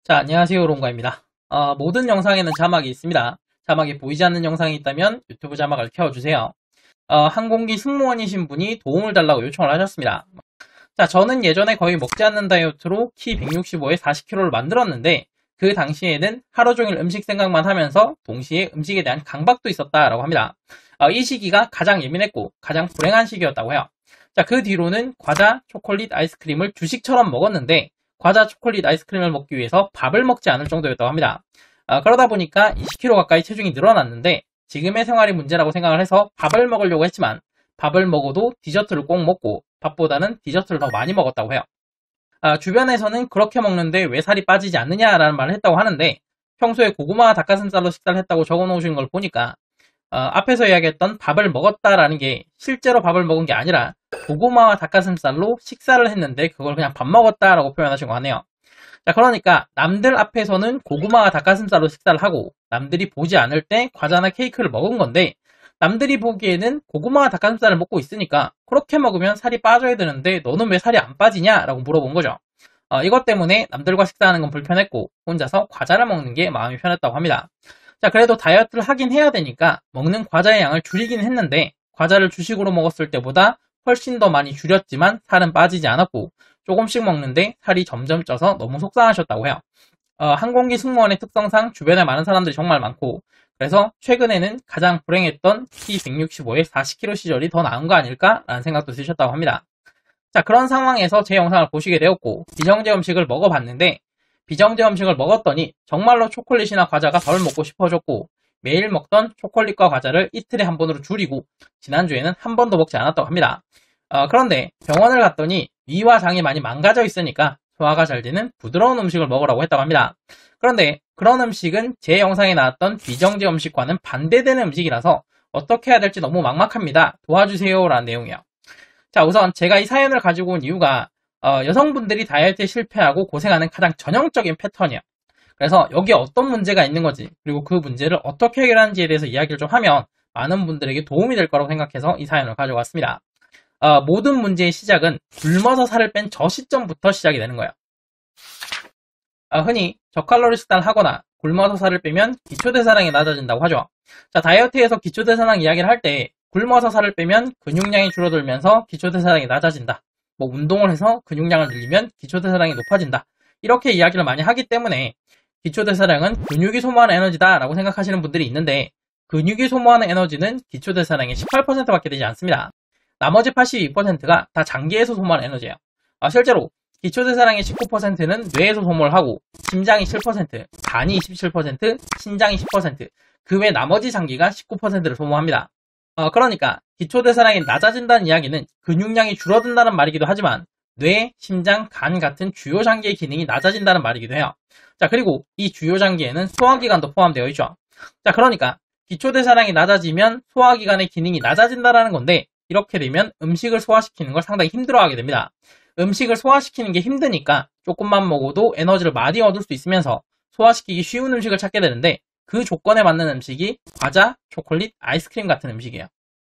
자, 안녕하세요. 롱가입니다. 모든 영상에는 자막이 있습니다. 자막이 보이지 않는 영상이 있다면 유튜브 자막을 켜주세요. 항공기 승무원이신 분이 도움을 달라고 요청을 하셨습니다. 자, 저는 예전에 거의 먹지 않는 다이어트로 키 165에 40kg를 만들었는데 그 당시에는 하루 종일 음식 생각만 하면서 동시에 음식에 대한 강박도 있었다라고 합니다. 이 시기가 가장 예민했고 가장 불행한 시기였다고 해요. 자, 그 뒤로는 과자, 초콜릿, 아이스크림을 주식처럼 먹었는데 과자, 초콜릿, 아이스크림을 먹기 위해서 밥을 먹지 않을 정도였다고 합니다. 그러다 보니까 20kg 가까이 체중이 늘어났는데 지금의 생활이 문제라고 생각을 해서 밥을 먹으려고 했지만 밥을 먹어도 디저트를 꼭 먹고 밥보다는 디저트를 더 많이 먹었다고 해요. 주변에서는 그렇게 먹는데 왜 살이 빠지지 않느냐라는 말을 했다고 하는데 평소에 고구마와 닭가슴살로 식사를 했다고 적어 놓으신 걸 보니까 앞에서 이야기했던 밥을 먹었다라는 게 실제로 밥을 먹은 게 아니라 고구마와 닭가슴살로 식사를 했는데 그걸 그냥 밥 먹었다라고 표현하신 것 같네요. 자, 그러니까 남들 앞에서는 고구마와 닭가슴살로 식사를 하고 남들이 보지 않을 때 과자나 케이크를 먹은 건데 남들이 보기에는 고구마와 닭가슴살을 먹고 있으니까 그렇게 먹으면 살이 빠져야 되는데 너는 왜 살이 안 빠지냐라고 물어본 거죠. 이것 때문에 남들과 식사하는 건 불편했고 혼자서 과자를 먹는 게 마음이 편했다고 합니다. 자, 그래도 다이어트를 하긴 해야 되니까 먹는 과자의 양을 줄이긴 했는데 과자를 주식으로 먹었을 때보다 훨씬 더 많이 줄였지만 살은 빠지지 않았고 조금씩 먹는데 살이 점점 쪄서 너무 속상하셨다고 해요. 항공기 승무원의 특성상 주변에 많은 사람들이 정말 많고 그래서 최근에는 가장 불행했던 키 165에 40kg 시절이 더 나은 거 아닐까라는 생각도 드셨다고 합니다. 자, 그런 상황에서 제 영상을 보시게 되었고 비정제 음식을 먹어봤는데 비정제 음식을 먹었더니 정말로 초콜릿이나 과자가 덜 먹고 싶어졌고 매일 먹던 초콜릿과 과자를 이틀에 한 번으로 줄이고 지난주에는 한 번도 먹지 않았다고 합니다. 그런데 병원을 갔더니 위와 장이 많이 망가져 있으니까 소화가 잘 되는 부드러운 음식을 먹으라고 했다고 합니다. 그런데 그런 음식은 제 영상에 나왔던 비정제 음식과는 반대되는 음식이라서 어떻게 해야 될지 너무 막막합니다. 도와주세요 라는 내용이에요. 자, 우선 제가 이 사연을 가지고 온 이유가 여성분들이 다이어트에 실패하고 고생하는 가장 전형적인 패턴이에요. 그래서 여기에 어떤 문제가 있는 건지 그리고 그 문제를 어떻게 해결하는지에 대해서 이야기를 좀 하면 많은 분들에게 도움이 될 거라고 생각해서 이 사연을 가져왔습니다. 모든 문제의 시작은 굶어서 살을 뺀 저 시점부터 시작이 되는 거예요. 흔히 저칼로리 식단을 하거나 굶어서 살을 빼면 기초대사량이 낮아진다고 하죠. 자, 다이어트에서 기초대사량 이야기를 할 때 굶어서 살을 빼면 근육량이 줄어들면서 기초대사량이 낮아진다. 뭐 운동을 해서 근육량을 늘리면 기초대사량이 높아진다. 이렇게 이야기를 많이 하기 때문에 기초대사량은 근육이 소모하는 에너지다 라고 생각하시는 분들이 있는데 근육이 소모하는 에너지는 기초대사량의 18%밖에 되지 않습니다. 나머지 82%가 다 장기에서 소모하는 에너지예요. 실제로 기초대사량의 19%는 뇌에서 소모를 하고 심장이 7%, 간이 27%, 신장이 10%, 그 외 나머지 장기가 19%를 소모합니다. 그러니까 기초대사량이 낮아진다는 이야기는 근육량이 줄어든다는 말이기도 하지만 뇌, 심장, 간 같은 주요 장기의 기능이 낮아진다는 말이기도 해요. 자, 그리고 이 주요 장기에는 소화기관도 포함되어 있죠. 자, 그러니까 기초대사량이 낮아지면 소화기관의 기능이 낮아진다는 건데 이렇게 되면 음식을 소화시키는 걸 상당히 힘들어하게 됩니다. 음식을 소화시키는 게 힘드니까 조금만 먹어도 에너지를 많이 얻을 수 있으면서 소화시키기 쉬운 음식을 찾게 되는데 그 조건에 맞는 음식이 과자, 초콜릿, 아이스크림 같은 음식이에요.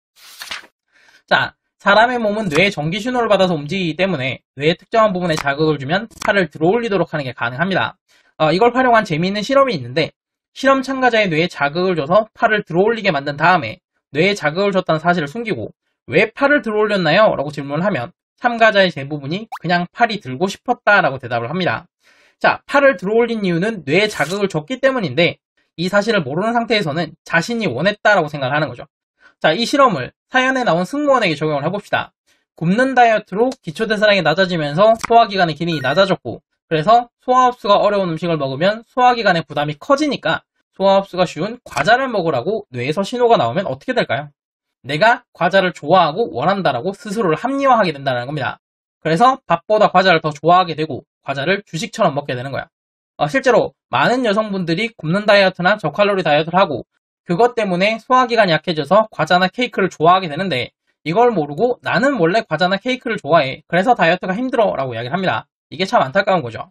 자, 사람의 몸은 뇌의 전기 신호를 받아서 움직이기 때문에 뇌의 특정한 부분에 자극을 주면 팔을 들어올리도록 하는 게 가능합니다. 이걸 활용한 재미있는 실험이 있는데 실험 참가자의 뇌에 자극을 줘서 팔을 들어올리게 만든 다음에 뇌에 자극을 줬다는 사실을 숨기고 왜 팔을 들어올렸나요? 라고 질문을 하면 참가자의 대부분이 그냥 팔이 들고 싶었다라고 대답을 합니다. 자, 팔을 들어올린 이유는 뇌에 자극을 줬기 때문인데 이 사실을 모르는 상태에서는 자신이 원했다라고 생각을 하는 거죠. 자, 이 실험을 사연에 나온 승무원에게 적용을 해봅시다. 굶는 다이어트로 기초대사량이 낮아지면서 소화기관의 기능이 낮아졌고 그래서 소화흡수가 어려운 음식을 먹으면 소화기관의 부담이 커지니까 소화흡수가 쉬운 과자를 먹으라고 뇌에서 신호가 나오면 어떻게 될까요? 내가 과자를 좋아하고 원한다라고 스스로를 합리화하게 된다는 겁니다. 그래서 밥보다 과자를 더 좋아하게 되고 과자를 주식처럼 먹게 되는 거야. 실제로 많은 여성분들이 굶는 다이어트나 저칼로리 다이어트를 하고 그것 때문에 소화기관이 약해져서 과자나 케이크를 좋아하게 되는데 이걸 모르고 나는 원래 과자나 케이크를 좋아해. 그래서 다이어트가 힘들어 라고 이야기를 합니다. 이게 참 안타까운 거죠.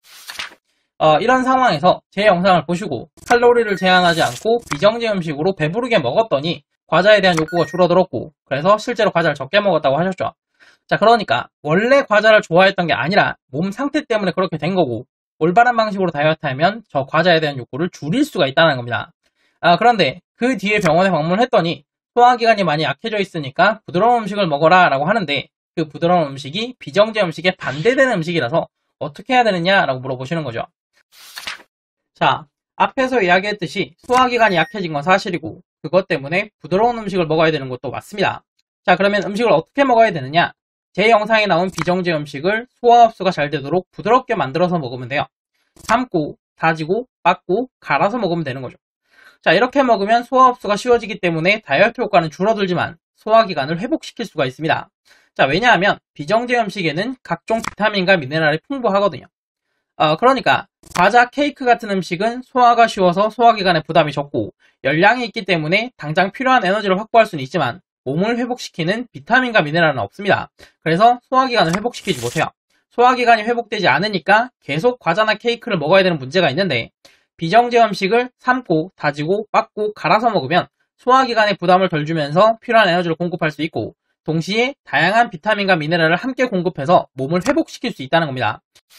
이런 상황에서 제 영상을 보시고 칼로리를 제한하지 않고 비정제 음식으로 배부르게 먹었더니 과자에 대한 욕구가 줄어들었고 그래서 실제로 과자를 적게 먹었다고 하셨죠. 자, 그러니까 원래 과자를 좋아했던 게 아니라 몸 상태 때문에 그렇게 된 거고 올바른 방식으로 다이어트하면 저 과자에 대한 욕구를 줄일 수가 있다는 겁니다. 그런데 그 뒤에 병원에 방문을 했더니 소화기관이 많이 약해져 있으니까 부드러운 음식을 먹어라 라고 하는데 그 부드러운 음식이 비정제 음식에 반대되는 음식이라서 어떻게 해야 되느냐라고 물어보시는 거죠. 자, 앞에서 이야기했듯이 소화기관이 약해진 건 사실이고 그것 때문에 부드러운 음식을 먹어야 되는 것도 맞습니다. 자, 그러면 음식을 어떻게 먹어야 되느냐? 제 영상에 나온 비정제 음식을 소화 흡수가 잘 되도록 부드럽게 만들어서 먹으면 돼요. 삶고, 다지고, 빻고, 갈아서 먹으면 되는 거죠. 자, 이렇게 먹으면 소화 흡수가 쉬워지기 때문에 다이어트 효과는 줄어들지만 소화기관을 회복시킬 수가 있습니다. 자, 왜냐하면 비정제 음식에는 각종 비타민과 미네랄이 풍부하거든요. 그러니까 과자, 케이크 같은 음식은 소화가 쉬워서 소화기관에 부담이 적고 열량이 있기 때문에 당장 필요한 에너지를 확보할 수는 있지만 몸을 회복시키는 비타민과 미네랄은 없습니다. 그래서 소화기관을 회복시키지 못해요. 소화기관이 회복되지 않으니까 계속 과자나 케이크를 먹어야 되는 문제가 있는데 비정제 음식을 삶고, 다지고, 빻고, 갈아서 먹으면 소화기관에 부담을 덜 주면서 필요한 에너지를 공급할 수 있고 동시에 다양한 비타민과 미네랄을 함께 공급해서 몸을 회복시킬 수 있다는 겁니다.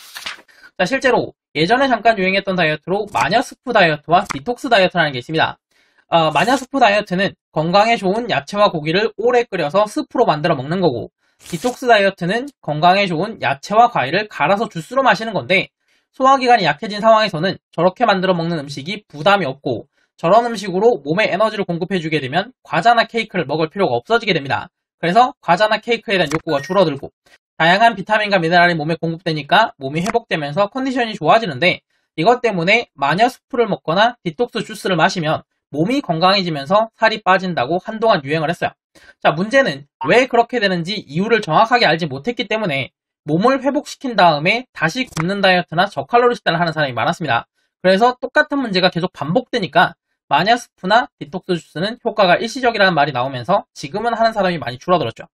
자, 실제로 예전에 잠깐 유행했던 다이어트로 마녀스프 다이어트와 디톡스 다이어트라는 게 있습니다. 마녀스프 다이어트는 건강에 좋은 야채와 고기를 오래 끓여서 스프로 만들어 먹는 거고 디톡스 다이어트는 건강에 좋은 야채와 과일을 갈아서 주스로 마시는 건데 소화기관이 약해진 상황에서는 저렇게 만들어 먹는 음식이 부담이 없고 저런 음식으로 몸에 에너지를 공급해주게 되면 과자나 케이크를 먹을 필요가 없어지게 됩니다. 그래서 과자나 케이크에 대한 욕구가 줄어들고 다양한 비타민과 미네랄이 몸에 공급되니까 몸이 회복되면서 컨디션이 좋아지는데 이것 때문에 마녀 스프를 먹거나 디톡스 주스를 마시면 몸이 건강해지면서 살이 빠진다고 한동안 유행을 했어요. 자, 문제는 왜 그렇게 되는지 이유를 정확하게 알지 못했기 때문에 몸을 회복시킨 다음에 다시 굶는 다이어트나 저칼로리 식단을 하는 사람이 많았습니다. 그래서 똑같은 문제가 계속 반복되니까 마녀 스프나 디톡스 주스는 효과가 일시적이라는 말이 나오면서 지금은 하는 사람이 많이 줄어들었죠.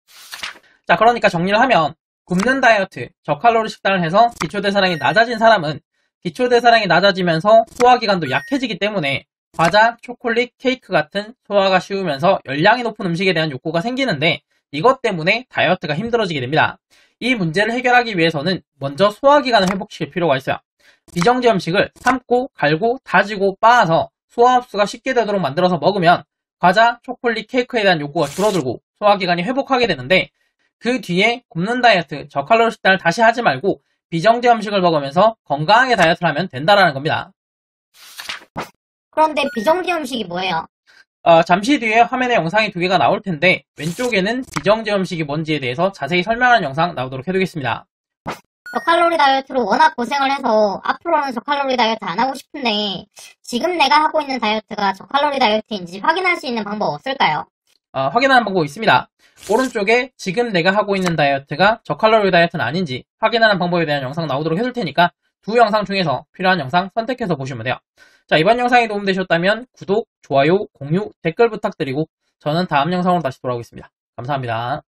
자, 그러니까 정리를 하면 굶는 다이어트, 저칼로리 식단을 해서 기초대사량이 낮아진 사람은 기초대사량이 낮아지면서 소화기관도 약해지기 때문에 과자, 초콜릿, 케이크 같은 소화가 쉬우면서 열량이 높은 음식에 대한 욕구가 생기는데 이것 때문에 다이어트가 힘들어지게 됩니다. 이 문제를 해결하기 위해서는 먼저 소화기관을 회복시킬 필요가 있어요. 비정제 음식을 삶고, 갈고, 다지고, 빻아서 소화 흡수가 쉽게 되도록 만들어서 먹으면 과자, 초콜릿, 케이크에 대한 욕구가 줄어들고 소화기관이 회복하게 되는데 그 뒤에 굶는 다이어트, 저칼로리 식단을 다시 하지 말고 비정제 음식을 먹으면서 건강하게 다이어트를 하면 된다라는 겁니다. 그런데 비정제 음식이 뭐예요? 잠시 뒤에 화면에 영상이 2개가 나올 텐데 왼쪽에는 비정제 음식이 뭔지에 대해서 자세히 설명하는 영상 나오도록 해두겠습니다. 저칼로리 다이어트로 워낙 고생을 해서 앞으로는 저칼로리 다이어트 안 하고 싶은데 지금 내가 하고 있는 다이어트가 저칼로리 다이어트인지 확인할 수 있는 방법 없을까요? 확인하는 방법이 있습니다. 오른쪽에 지금 내가 하고 있는 다이어트가 저칼로리 다이어트는 아닌지 확인하는 방법에 대한 영상 나오도록 해둘 테니까 두 영상 중에서 필요한 영상 선택해서 보시면 돼요. 자, 이번 영상이 도움되셨다면 구독, 좋아요, 공유, 댓글 부탁드리고 저는 다음 영상으로 다시 돌아오겠습니다. 감사합니다.